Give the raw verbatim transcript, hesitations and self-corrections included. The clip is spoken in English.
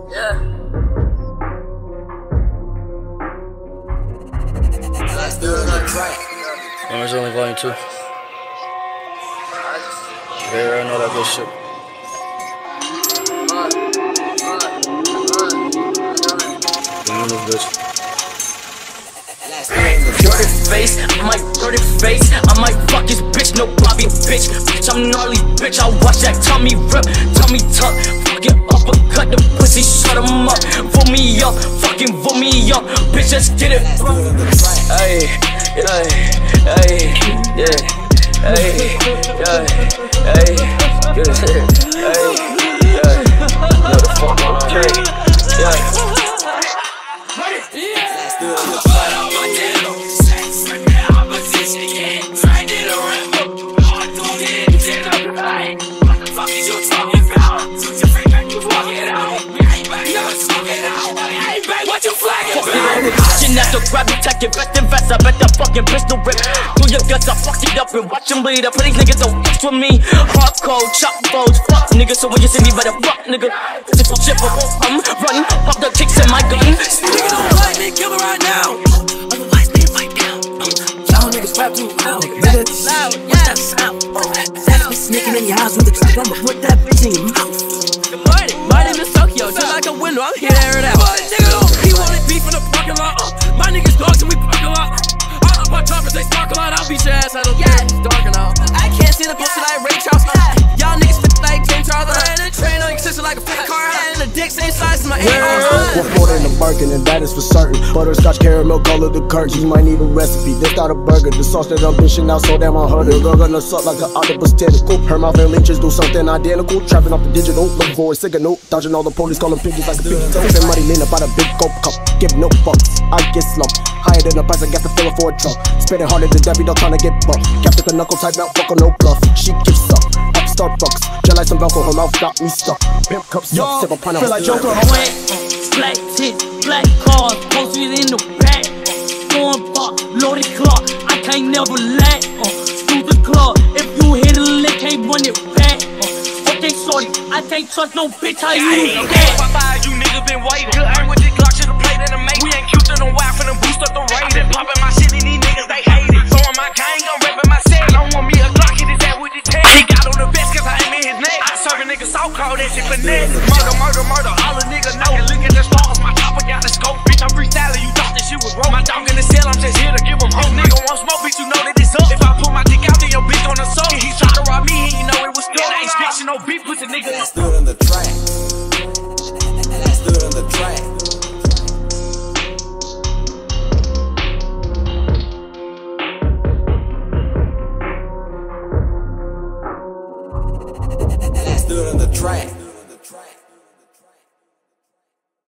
Yeah. Let's do it on the track. Members Only Volume two. They already know that good shit. You know this bitch. Dirty face, I might dirty face, I might fuck his bitch, no Bobby bitch. Bitch, I'm gnarly, bitch, I watch that tummy rip, tummy tuck. Fucking uppercut the pussy, shut him up. Vote me up, fucking vote me up, bitch, just get it. Ayy, yeah, ayy, yeah, ayy, yeah, ayy, yeah, ayy, yeah. Know the fuck on the track, yeah. After grab you, check your best invest. I bet that fucking pistol rip through your guts. I fucked it up and watch them bleed. I put these niggas don't mix with me. Hardcore, chop balls, fuck nigga. So when you see me, better fuck nigga. This is shit, but I'm running. Pop the kicks in my gun. Nigga don't fight, they kill me right now. Otherwise, they fight down. Y'all niggas rap too loud. Nigga, loud, what's that sound? That's me sneaking in your house with a trap. I'ma put that bitch in your mouth. Good morning, my name is Tokyo. Just like a window, I'm here to air it out. But nigga, he wanted beef in the parking lot. My niggas dogs and we park a lot. All up our choppers, they spark a lot. I'll beat your ass out of yeah, it's dark and all. I can't see the pussy like Ray Charles. Y'all niggas fit like James Charles. And the train on your sister like a fake car. And the dick same size as my eight arms. One four in the Birkin, and that is for certain. Butterscotch caramel color the curtains. You might need a recipe. This not a burger. The sauce that I'm dishing out so damn unheard of. Girl gonna suck like an octopus tentacle. Her mouth and leeches do something identical. Trapping off the digital, looking for a signal. Dodging all the police, calling piggies like a piggy toe. Spend money lean up out a big coke cup. Give no fucks. I get slumped. Higher than the price, I got the feeling for a trunk. Spinning harder than Debbie, don't tryna get bumped. Captain the knuckle type, out fuck on no bluff. She gives up, up Starbucks. Gel like some Velcro, her mouth got me stuck. Pimp cups up, sip a pint of feel like Joker. Wet, black tits, black cars, posted in the back. Going bar, loaded clock, I can't never lack. Uh, through the club, if you hit a lick, can't run it back. Uh, okay, shorty, I can't trust no bitch, how you yeah, do that? Five, you niggas been waiting. Good aim with this Glock, should've played in the make. We ain't cute to them wild, finna boost up the rating. Poppin' my shit, and these niggas, they hate it. Throwing my gang, I'm reppin' my set. I don't want me a Glock, hit his ass with his tag. He got on the best, cause I aim in his neck. I serve a nigga salt, call that shit finesse. Murder, murder, murder, all a nigga know. And look at the stars, my chopper got the scope. Bitch, I'm freestyling, you thought that shit was wrong. My dog in the cell, I'm just here to give him hope. Nigga want smoke, bitch, you know that it's up. If I put my dick out, then your bitch on the soul. He tried to rob me, he know it was stuck. I ain't speaking no beef with the nigga. Let's do it on the track. Let's do it on the track. Let's do it on the track.